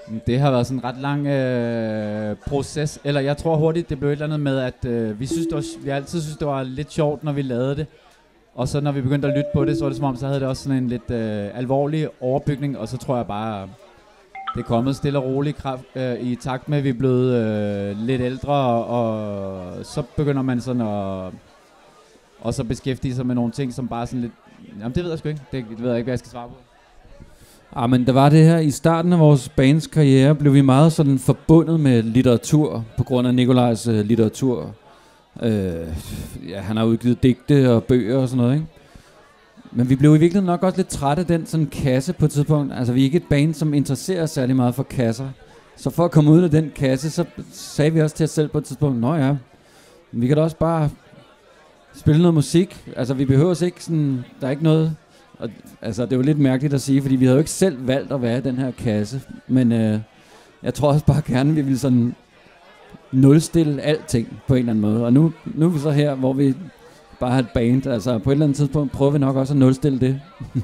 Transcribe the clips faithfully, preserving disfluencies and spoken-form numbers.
Det har været sådan en ret lang øh, proces, eller jeg tror hurtigt, det blev et eller andet med, at øh, vi synes, det var, vi altid synes, det var lidt sjovt, når vi lavede det. Og så når vi begyndte at lytte på det, så var det som om, så havde det også sådan en lidt øh, alvorlig overbygning, og så tror jeg bare, det er kommet stille og roligt kraft, øh, i takt med, at vi er blevet øh, lidt ældre, og, og så begynder man sådan at og så beskæftige sig med nogle ting, som bare sådan lidt, jamen det ved jeg sgu ikke, det, det ved jeg ikke, hvad jeg skal svare på. Ah, men der var det her, i starten af vores bands karriere, blev vi meget sådan forbundet med litteratur, på grund af Nikolajs øh, litteratur. Øh, ja, han har udgivet digte og bøger og sådan noget, ikke? Men vi blev i virkeligheden nok også lidt trætte af den sådan kasse på et tidspunkt. Altså vi er ikke et band, som interesserer os særlig meget for kasser. Så for at komme ud af den kasse, så sagde vi også til os selv på et tidspunkt, nå ja, vi kan da også bare spille noget musik. Altså vi behøver ikke sådan, der er ikke noget. Og, altså det var lidt mærkeligt at sige, fordi vi havde jo ikke selv valgt at være i den her kasse. Men øh, jeg tror også bare gerne, vi ville sådan nulstille alting på en eller anden måde. Og nu, nu er vi så her, hvor vi bare har et band. Altså på et eller andet tidspunkt prøver vi nok også at nulstille det.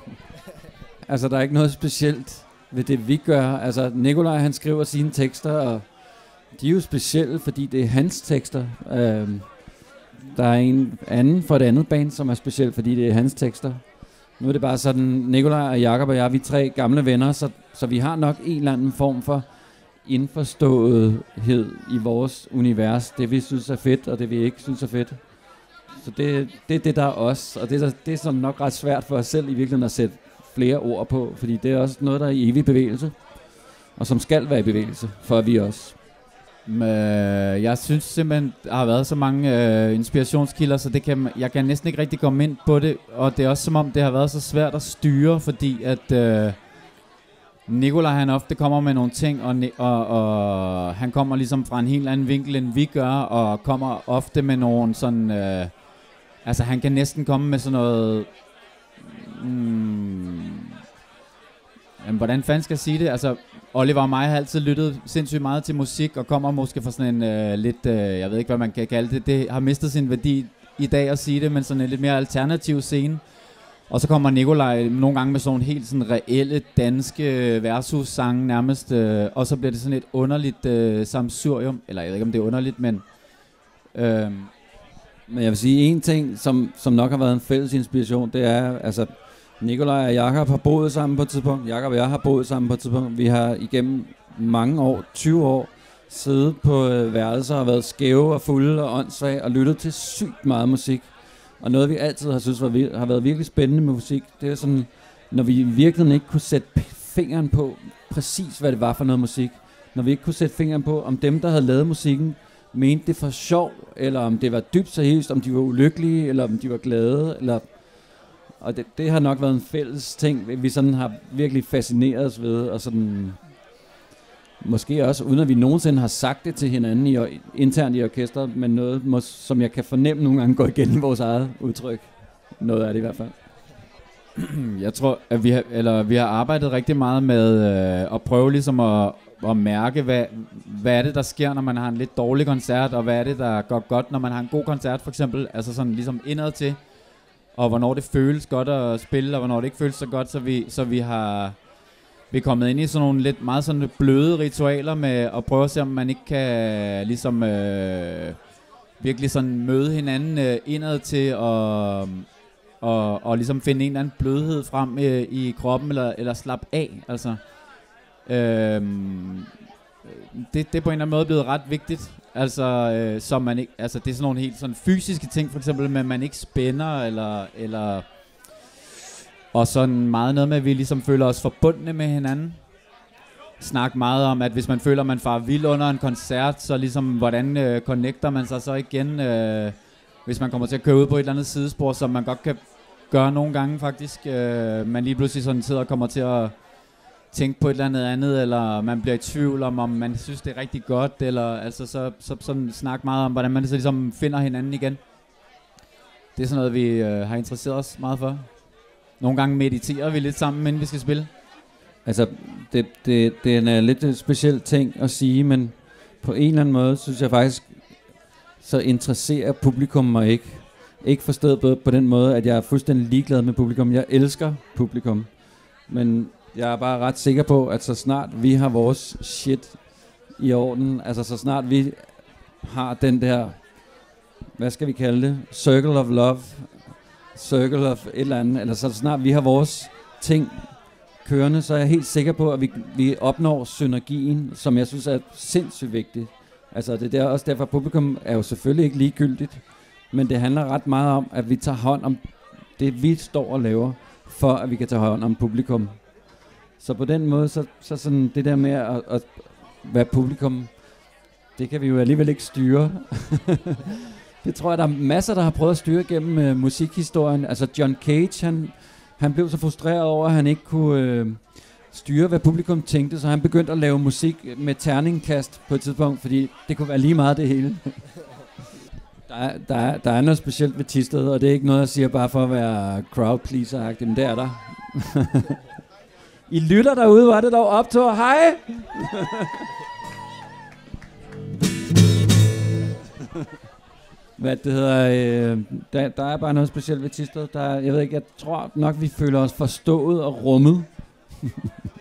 Altså der er ikke noget specielt ved det vi gør. Altså Nikolaj han skriver sine tekster, og de er jo specielle, fordi det er hans tekster. Øh, der er en anden for et andet band, som er speciel, fordi det er hans tekster. Nu er det bare sådan, Nikolaj og Jakob og jeg, vi er tre gamle venner, så, så vi har nok en eller anden form for indforståethed i vores univers. Det vi synes er fedt, og det vi ikke synes er fedt. Så det, det er det, der er os, og det er, det er sådan nok ret svært for os selv i virkeligheden at sætte flere ord på, fordi det er også noget, der er i evig bevægelse, og som skal være i bevægelse, for vi også. Øh, jeg synes simpelthen, der har været så mange øh, inspirationskilder, så det kan, jeg kan næsten ikke rigtig komme ind på det, og det er også som om, det har været så svært at styre, fordi at øh, Nikolaj han ofte kommer med nogle ting, og, og, og han kommer ligesom fra en helt anden vinkel, end vi gør, og kommer ofte med nogle sådan, øh, altså han kan næsten komme med sådan noget, mm, jamen, hvordan fanden skal jeg sige det, altså Oliver og mig har altid lyttet sindssygt meget til musik, og kommer måske fra sådan en øh, lidt, øh, jeg ved ikke hvad man kan kalde det, det har mistet sin værdi i dag at sige det, men sådan en lidt mere alternativ scene. Og så kommer Nikolaj nogle gange med sådan helt sådan reelle danske versus-sange nærmest, øh, og så bliver det sådan et underligt øh, samsurium, eller jeg ved ikke om det er underligt, men... Øh, men jeg vil sige en ting, som, som nok har været en fælles inspiration, det er, altså Nikolaj og Jakob har boet sammen på et tidspunkt, Jakob og jeg har boet sammen på et tidspunkt, vi har igennem mange år, tyve år, siddet på øh, værelser og været skæve og fulde og åndssvage og lyttet til sygt meget musik. Og noget vi altid har synes var vir- har været virkelig spændende med musik, det er sådan, når vi virkelig ikke kunne sætte fingeren på præcis hvad det var for noget musik. Når vi ikke kunne sætte fingeren på, om dem der havde lavet musikken mente det for sjov, eller om det var dybt seriøst, om de var ulykkelige, eller om de var glade, eller... Og det, det har nok været en fælles ting, vi sådan har virkelig fascineret os ved, og sådan... Måske også, uden at vi nogensinde har sagt det til hinanden i, internt i orkestret, men noget, mås, som jeg kan fornemme nogle gange går igen i vores eget udtryk. Noget af det i hvert fald. Jeg tror, at vi har, eller vi har arbejdet rigtig meget med øh, at prøve ligesom at, at mærke, hvad, hvad er det, der sker, når man har en lidt dårlig koncert, og hvad er det, der går godt, når man har en god koncert, for eksempel. Altså sådan ligesom indad til, og hvornår det føles godt at spille, og hvornår det ikke føles så godt, så vi, så vi har... Vi er kommet ind i sådan nogle lidt meget sådan bløde ritualer med at prøve at se, om man ikke kan ligesom øh, virkelig sådan møde hinanden øh, indad til og, og, og ligesom finde en eller anden blødhed frem øh, i kroppen eller, eller slappe af. Altså, øh, det, det er på en eller anden måde blevet ret vigtigt. Altså, øh, så man ikke, altså det er sådan nogle helt sådan fysiske ting, for eksempel med at man ikke spænder eller... eller og sådan meget noget med, at vi ligesom føler os forbundne med hinanden. Snak meget om, at hvis man føler, at man farer vild under en koncert, så ligesom, hvordan øh, connecter man sig så igen, øh, hvis man kommer til at køre ud på et eller andet sidespor, som man godt kan gøre nogle gange faktisk. Øh, man lige pludselig sådan sidder og kommer til at tænke på et eller andet andet, eller man bliver i tvivl om, om man synes, det er rigtig godt, eller altså så, så sådan snak meget om, hvordan man så ligesom finder hinanden igen. Det er sådan noget, vi øh, har interesseret os meget for. Nogle gange mediterer vi lidt sammen, inden vi skal spille. Altså, det, det, det er en lidt speciel ting at sige, men på en eller anden måde, synes jeg faktisk, så interesserer publikum mig ikke. Ikke forstået på, på den måde, at jeg er fuldstændig ligeglad med publikum. Jeg elsker publikum. Men jeg er bare ret sikker på, at så snart vi har vores shit i orden, altså så snart vi har den der, hvad skal vi kalde det, circle of love, circle of et eller andet, eller så snart vi har vores ting kørende, så er jeg helt sikker på, at vi, vi opnår synergien, som jeg synes er sindssygt vigtigt. Altså det er også derfor, publikum er jo selvfølgelig ikke ligegyldigt, men det handler ret meget om, at vi tager hånd om det, vi står og laver, for at vi kan tage hånd om publikum. Så på den måde, så, så sådan det der med at, at være publikum, det kan vi jo alligevel ikke styre. Det tror jeg, der er masser, der har prøvet at styre gennem uh, musikhistorien. Altså John Cage, han, han blev så frustreret over, at han ikke kunne uh, styre, hvad publikum tænkte, så han begyndte at lave musik med terningkast på et tidspunkt, fordi det kunne være lige meget det hele. Der er, der, er, der er noget specielt ved Thisted, og det er ikke noget, jeg siger bare for at være crowd pleaser-agtig, men det er der. I lytter derude, var det dog optog. Hej! Hvad det hedder, øh, der, der er bare noget specielt ved Thisted. Der, jeg ved ikke, jeg tror nok, vi føler os forstået og rummet.